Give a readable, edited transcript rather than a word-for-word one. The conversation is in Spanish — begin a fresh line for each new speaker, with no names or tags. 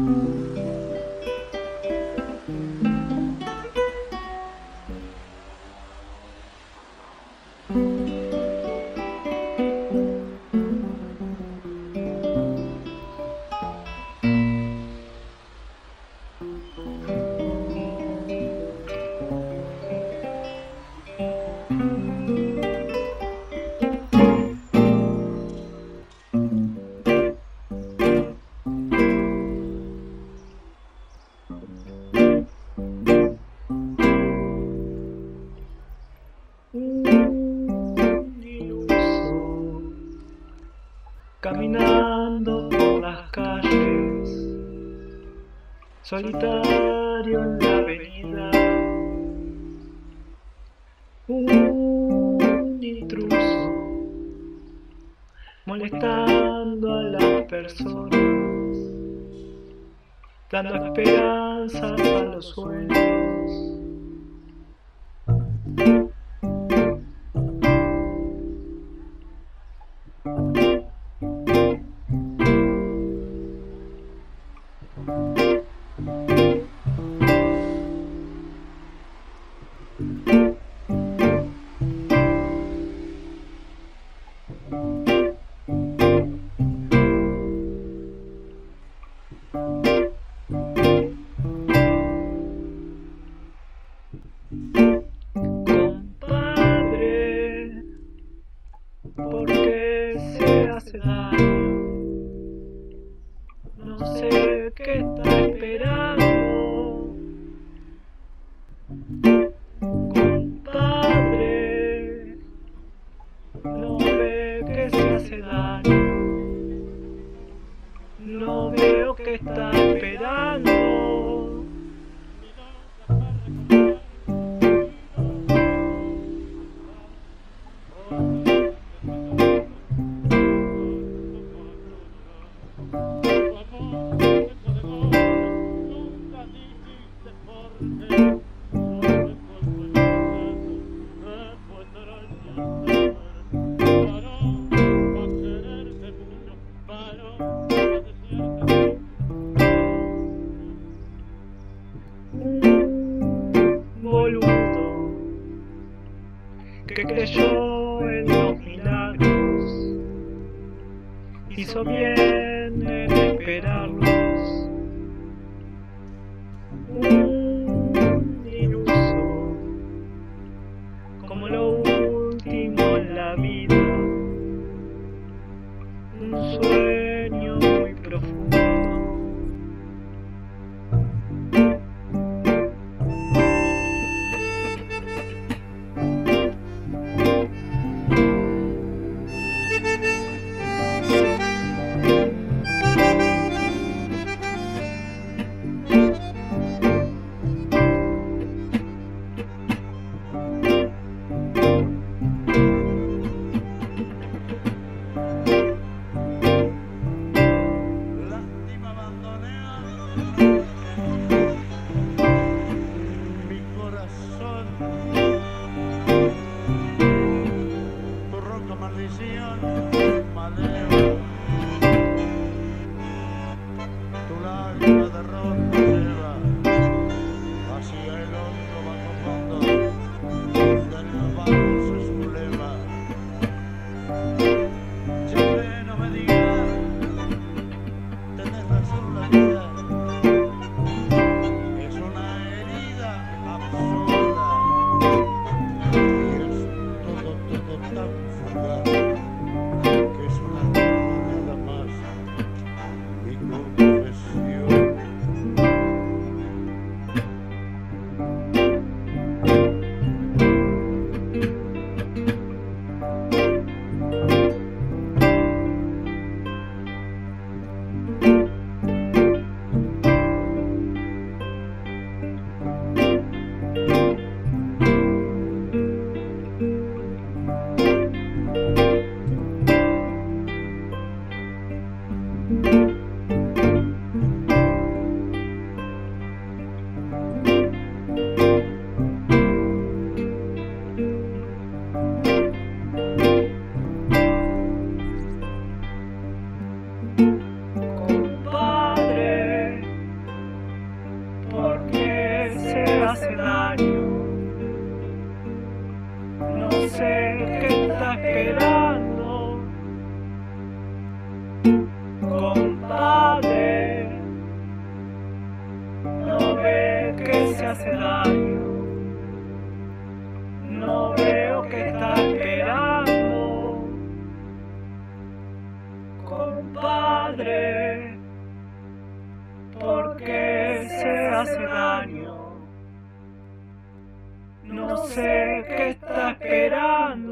Un iluso caminando por las calles, solitario en la avenida, un intruso molestando a las personas, dando esperanzas a los sueños. Compadre, ¿por qué se hace daño? No sé qué está esperando. Compadre, no ve que se hace daño. No veo que está esperando. Boludo que creyó en los milagros, hizo bien en esperarlos. Un iluso como lo último en la vida, un sueño muy profundo. Compadre, compadre, no ve que se hace daño, no veo que está esperando, compadre, porque se hace daño, no sé qué está esperando.